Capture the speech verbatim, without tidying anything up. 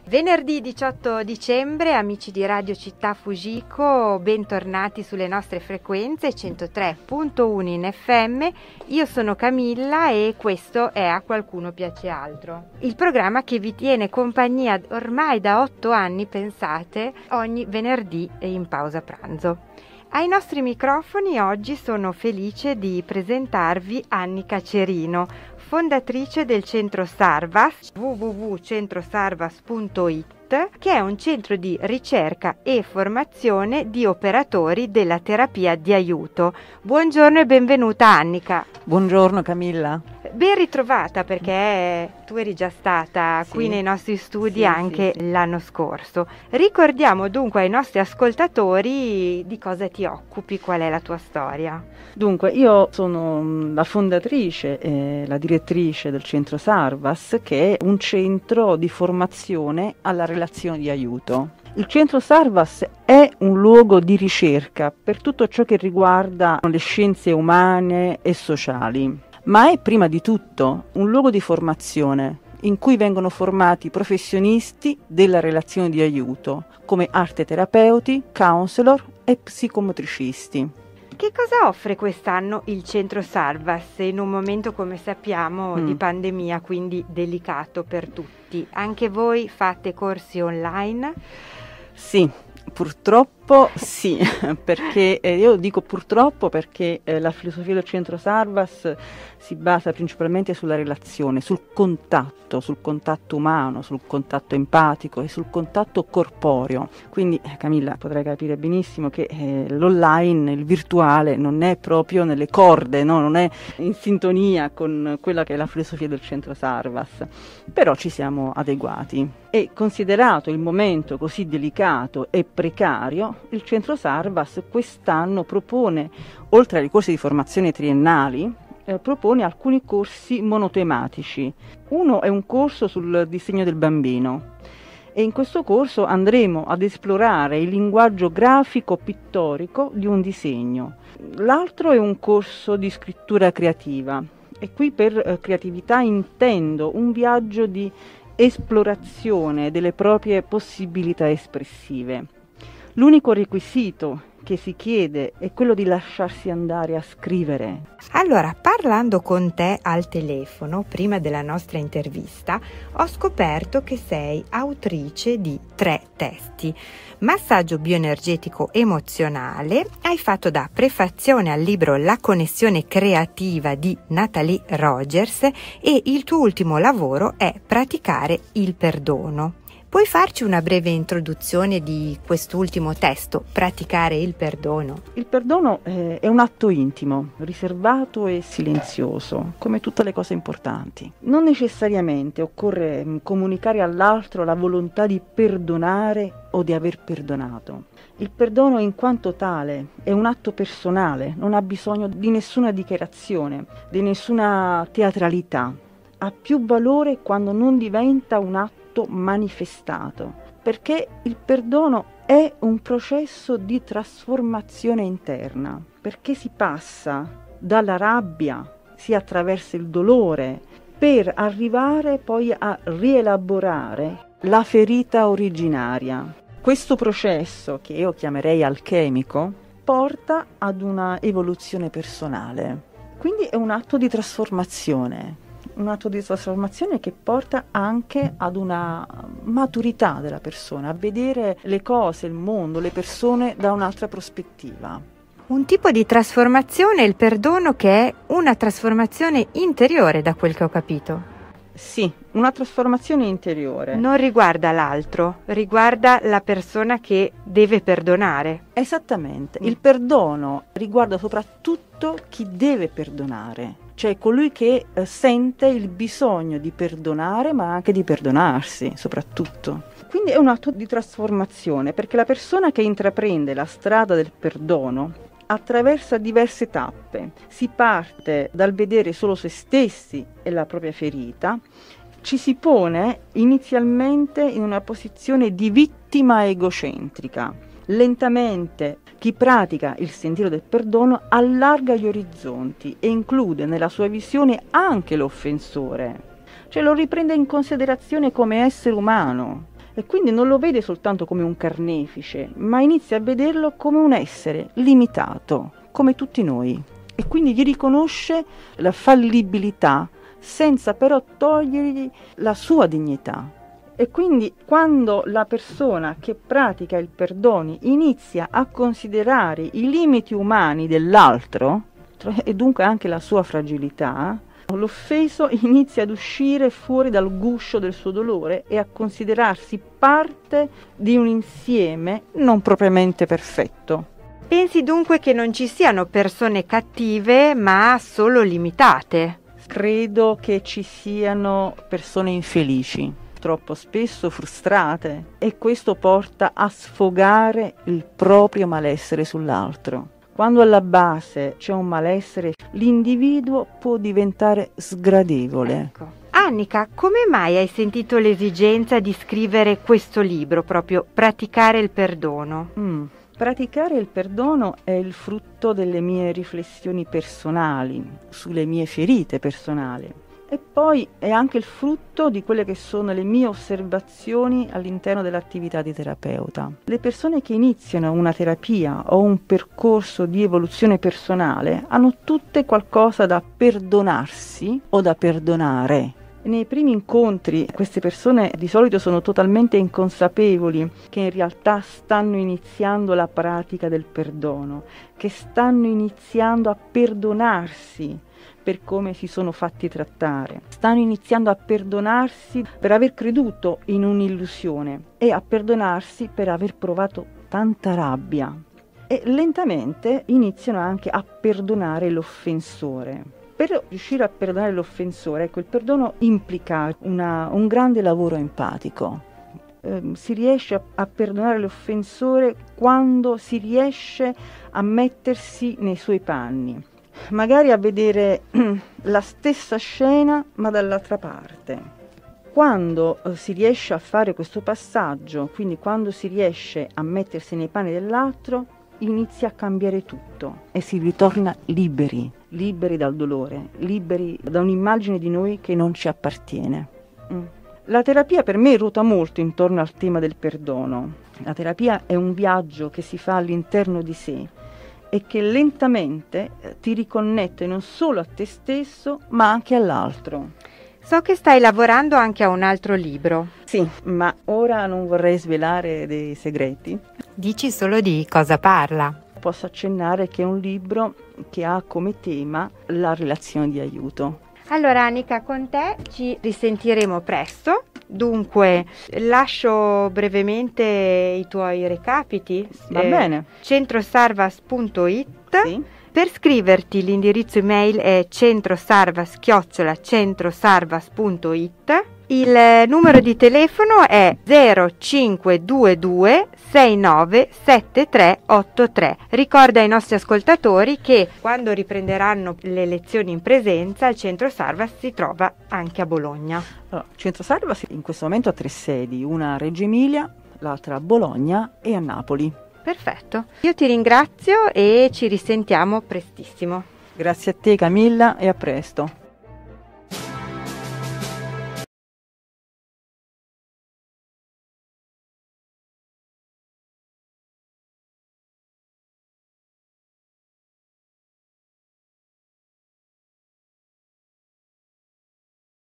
Venerdì diciotto dicembre, amici di Radio Città Fujiko, bentornati sulle nostre frequenze centotré virgola uno in F M. Io sono Camilla e questo è A Qualcuno Piace Altro, il programma che vi tiene compagnia ormai da otto anni, pensate, ogni venerdì e in pausa pranzo. Ai nostri microfoni oggi sono felice di presentarvi Annika Cerino, fondatrice del centro Sarvas, w w w punto centro sarvas punto i t, che è un centro di ricerca e formazione di operatori della terapia di aiuto. Buongiorno e benvenuta Annika. Buongiorno Camilla. Ben ritrovata, perché tu eri già stata sì. qui nei nostri studi sì, anche sì. l'anno scorso. Ricordiamo dunque ai nostri ascoltatori di cosa ti occupi, qual è la tua storia. Dunque, io sono la fondatrice e la direttrice del centro Sarvas, che è un centro di formazione alla relazione di aiuto. Il centro Sarvas è un luogo di ricerca per tutto ciò che riguarda le scienze umane e sociali, ma è prima di tutto un luogo di formazione in cui vengono formati professionisti della relazione di aiuto, come arteterapeuti, counselor e psicomotricisti. Che cosa offre quest'anno il centro Sarvas in un momento, come sappiamo, mm. di pandemia, quindi delicato per tutti? Anche voi fate corsi online? Sì, purtroppo sì, perché eh, io dico purtroppo perché eh, la filosofia del centro Sarvas si basa principalmente sulla relazione, sul contatto, sul contatto umano, sul contatto empatico e sul contatto corporeo. Quindi eh, Camilla, potrai capire benissimo che eh, l'online, il virtuale, non è proprio nelle corde, no? Non è in sintonia con quella che è la filosofia del centro Sarvas, però ci siamo adeguati. E considerato il momento così delicato e precario, il centro Sarvas quest'anno propone, oltre ai corsi di formazione triennali, eh, propone alcuni corsi monotematici. Uno è un corso sul disegno del bambino e in questo corso andremo ad esplorare il linguaggio grafico-pittorico di un disegno. L'altro è un corso di scrittura creativa e qui per eh, creatività intendo un viaggio di esplorazione delle proprie possibilità espressive. L'unico requisito che si chiede è quello di lasciarsi andare a scrivere. Allora, parlando con te al telefono, prima della nostra intervista, ho scoperto che sei autrice di tre testi. Massaggio bioenergetico emozionale, hai fatto da prefazione al libro La connessione creativa di Natalie Rogers e il tuo ultimo lavoro è Praticare il perdono. Puoi farci una breve introduzione di quest'ultimo testo, Praticare il perdono? Il perdono eh, è un atto intimo, riservato e silenzioso, come tutte le cose importanti. Non necessariamente occorre mh, comunicare all'altro la volontà di perdonare o di aver perdonato. Il perdono in quanto tale è un atto personale, non ha bisogno di nessuna dichiarazione, di nessuna teatralità. Ha più valore quando non diventa un atto manifestato, perché il perdono è un processo di trasformazione interna, perché si passa dalla rabbia, si attraversa il dolore, per arrivare poi a rielaborare la ferita originaria. Questo processo, che io chiamerei alchemico, porta ad una evoluzione personale, quindi è un atto di trasformazione. Un atto di trasformazione che porta anche ad una maturità della persona, a vedere le cose, il mondo, le persone da un'altra prospettiva. Un tipo di trasformazione, il perdono, che è una trasformazione interiore, da quel che ho capito. Sì, una trasformazione interiore. Non riguarda l'altro, riguarda la persona che deve perdonare. Esattamente, mm. Il perdono riguarda soprattutto chi deve perdonare. Cioè colui che eh, sente il bisogno di perdonare, ma anche di perdonarsi, soprattutto. Quindi è un atto di trasformazione, perché la persona che intraprende la strada del perdono attraversa diverse tappe. Si parte dal vedere solo se stessi e la propria ferita, ci si pone inizialmente in una posizione di vittima egocentrica. Lentamente chi pratica il sentiero del perdono allarga gli orizzonti e include nella sua visione anche l'offensore, cioè lo riprende in considerazione come essere umano e quindi non lo vede soltanto come un carnefice, ma inizia a vederlo come un essere limitato, come tutti noi, e quindi gli riconosce la fallibilità senza però togliergli la sua dignità. E quindi quando la persona che pratica il perdono inizia a considerare i limiti umani dell'altro, e dunque anche la sua fragilità, l'offeso inizia ad uscire fuori dal guscio del suo dolore e a considerarsi parte di un insieme non propriamente perfetto. Pensi dunque che non ci siano persone cattive, ma solo limitate? Credo che ci siano persone infelici, troppo spesso frustrate, e questo porta a sfogare il proprio malessere sull'altro. Quando alla base c'è un malessere, l'individuo può diventare sgradevole. Ecco. Annika, come mai hai sentito l'esigenza di scrivere questo libro, proprio Praticare il perdono? Mm. Praticare il perdono è il frutto delle mie riflessioni personali, sulle mie ferite personali, e poi è anche il frutto di quelle che sono le mie osservazioni all'interno dell'attività di terapeuta. Le persone che iniziano una terapia o un percorso di evoluzione personale hanno tutte qualcosa da perdonarsi o da perdonare. Nei primi incontri queste persone di solito sono totalmente inconsapevoli che in realtà stanno iniziando la pratica del perdono, che stanno iniziando a perdonarsi per come si sono fatti trattare, stanno iniziando a perdonarsi per aver creduto in un'illusione e a perdonarsi per aver provato tanta rabbia, e lentamente iniziano anche a perdonare l'offensore. Per riuscire a perdonare l'offensore, ecco, il perdono implica una, un grande lavoro empatico. Eh, si riesce a, a perdonare l'offensore quando si riesce a mettersi nei suoi panni, magari a vedere la stessa scena ma dall'altra parte. Quando eh, si riesce a fare questo passaggio, quindi quando si riesce a mettersi nei panni dell'altro, inizia a cambiare tutto e si ritorna liberi, liberi dal dolore, liberi da un'immagine di noi che non ci appartiene. Mm. La terapia per me ruota molto intorno al tema del perdono. La terapia è un viaggio che si fa all'interno di sé e che lentamente ti riconnette non solo a te stesso ma anche all'altro. So che stai lavorando anche a un altro libro. Sì, ma ora non vorrei svelare dei segreti. Dici solo di cosa parla. Posso accennare che è un libro che ha come tema la relazione di aiuto. Allora Annika, con te ci risentiremo presto. Dunque, lascio brevemente i tuoi recapiti. Va eh, bene. centrosarvas punto it. Sì. Per scriverti l'indirizzo email è centrosarvas chiocciola centrosarvas punto it. Il numero di telefono è zero cinque due due sei nove sette tre otto tre. Ricorda ai nostri ascoltatori che quando riprenderanno le lezioni in presenza il Centro Sarvas si trova anche a Bologna. Allora, il Centro Sarvas in questo momento ha tre sedi, una a Reggio Emilia, l'altra a Bologna e a Napoli. Perfetto, io ti ringrazio e ci risentiamo prestissimo. Grazie a te Camilla e a presto.